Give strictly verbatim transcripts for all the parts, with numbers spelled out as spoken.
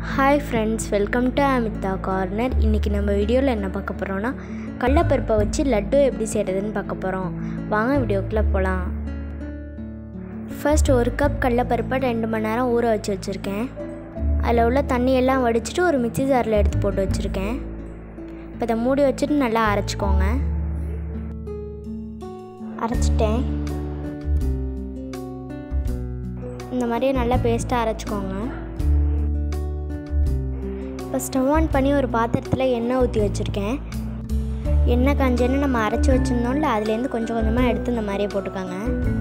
Hi friends, welcome to Amita Corner. இன்னைக்கு நம்ம வீடியோல என்ன பார்க்க போறோம்னா கடலைப்பருப்பை வச்சு லட்டு எப்படி செய்யறதுன்னு பார்க்க போறோம். வாங்க வீடியோக்குள்ள போலாம். ஃபர்ஸ்ட் ஒரு கப் கடலைப்பருப்பை ரெண்டு மணி நேரம் ஊற வச்சு வச்சிருக்கேன். அதில் உள்ள தண்ணி எல்லாம் வடிச்சிட்டு ஒரு மிக்ஸி ஜாரில் எடுத்து போட்டு வச்சிருக்கேன். இப்போ இதை மூடி வச்சுட்டு நல்லா அரைச்சிக்கோங்க. அரைச்சிட்டேன். இந்த மாதிரி நல்லா பேஸ்ட்டாக அரைச்சிக்கோங்க. இப்போ ஸ்டவ் ஆன் பண்ணி ஒரு பாத்திரத்தில் எண்ணெய் ஊற்றி வச்சுருக்கேன். எண்ணெய் காஞ்சேன்னு நம்ம அரைச்சி வச்சுருந்தோம்ல, அதுலேருந்து கொஞ்சம் கொஞ்சமாக எடுத்து இந்த மாதிரியே போட்டுக்கோங்க.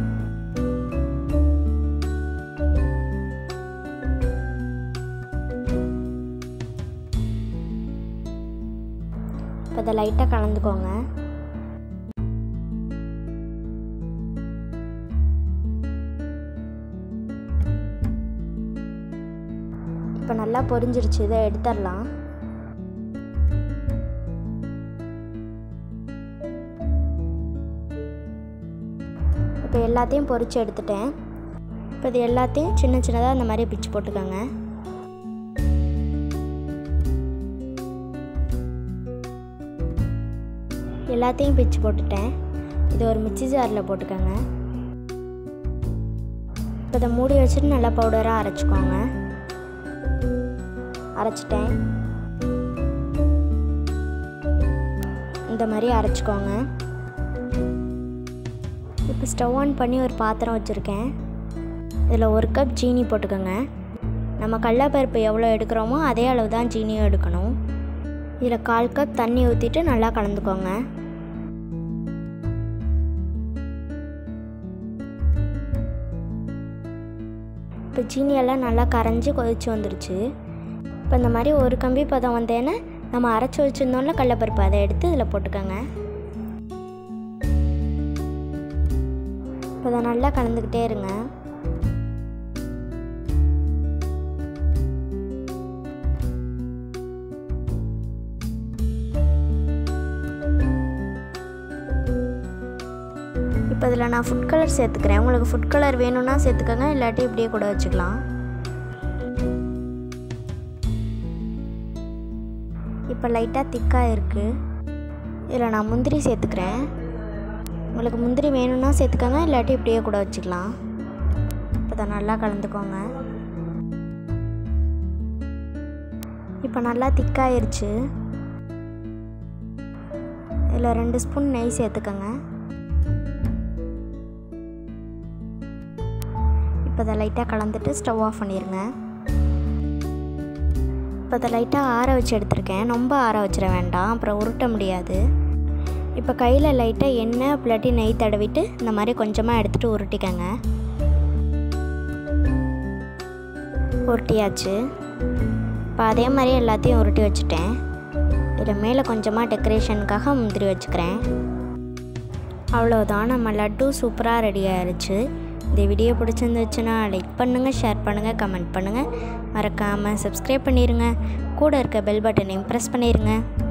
இப்போ அதை லைட்டாக கலந்துக்கோங்க. இப்போ நல்லா பொரிஞ்சிருச்சு, இதை எடுத்துடலாம். இப்போ எல்லாத்தையும் பொரிச்சு எடுத்துட்டேன். இப்போ இது எல்லாத்தையும் சின்ன சின்னதாக அந்த மாதிரி பிச்சு போட்டுக்கோங்க. எல்லாத்தையும் பிச்சு போட்டுட்டேன். இதை ஒரு மிக்ஸி ஜாரில் போட்டுக்கோங்க. இப்போ இதை மூடி வச்சுட்டு நல்லா பவுடராக அரைச்சிக்கோங்க. அரைச்சிட்டேன். இந்த மாதிரி அரைச்சிக்கோங்க. இப்போ ஸ்டவ் ஆன் பண்ணி ஒரு பாத்திரம் வச்சுருக்கேன். இதில் ஒரு கப் சீனி போட்டுக்கோங்க. நம்ம கடலைப்பருப்பு எவ்வளோ எடுக்கிறோமோ அதே அளவு தான் சீனியும் எடுக்கணும். இதில் கால் கப் தண்ணி ஊற்றிட்டு நல்லா கலந்துக்கோங்க. இப்போ சீனியெல்லாம் நல்லா கரைஞ்சி கொதிச்சு வந்துருச்சு. இப்போ இந்த மாதிரி ஒரு கம்பி பதம் வந்தேன்னா நம்ம அரைச்சி வச்சுருந்தோம்ல கடலைப்பருப்பு, அதை எடுத்து இதில் போட்டுக்கோங்க. இப்போ அதை நல்லா கலந்துக்கிட்டே இருங்க. இப்போ இதில் நான் ஃபுட் கலர் சேர்த்துக்கிறேன். உங்களுக்கு ஃபுட் கலர் வேணும்னா சேர்த்துக்கோங்க, இல்லாட்டி இப்படியே கூட வச்சுக்கலாம். இப்போ லைட்டாக திக்காக இருக்குது. இதில் நான் முந்திரி சேர்த்துக்கிறேன். உங்களுக்கு முந்திரி வேணும்னா சேர்த்துக்கோங்க, இல்லாட்டி இப்படியே கூட வச்சுக்கலாம். இப்போ அதை நல்லா கலந்துக்கோங்க. இப்போ நல்லா திக்காயிருச்சு. இதில் ரெண்டு ஸ்பூன் நெய் சேர்த்துக்கோங்க. இப்போ அதை லைட்டாக கலந்துட்டு ஸ்டவ் ஆஃப் பண்ணிடுங்க. இப்போ அதை லைட்டாக ஆற வச்சு எடுத்துருக்கேன். ரொம்ப ஆற வச்சிட வேண்டாம், அப்புறம் உருட்ட முடியாது. இப்போ கையில் லைட்டாக எண்ணெய் இல்லாட்டி நெய் தடவிட்டு இந்த மாதிரி கொஞ்சமாக எடுத்துகிட்டு உருட்டிக்கங்க. உருட்டியாச்சு. இப்போ அதே மாதிரி எல்லாத்தையும் உருட்டி வச்சுட்டேன். இதில் மேலே கொஞ்சமாக டெக்கரேஷனுக்காக முந்திரி வச்சுக்கிறேன். அவ்வளோதான், நம்ம லட்டு சூப்பராக ரெடி ஆயிடுச்சு. இந்த வீடியோ பிடிச்சிருந்துச்சுன்னா லைக் பண்ணுங்கள், ஷேர் பண்ணுங்கள், கமெண்ட் பண்ணுங்கள். மறக்காமல் சப்ஸ்கிரைப் பண்ணிடுங்க. கூட இருக்க பெல் பட்டனையும் ப்ரெஸ் பண்ணிடுங்க.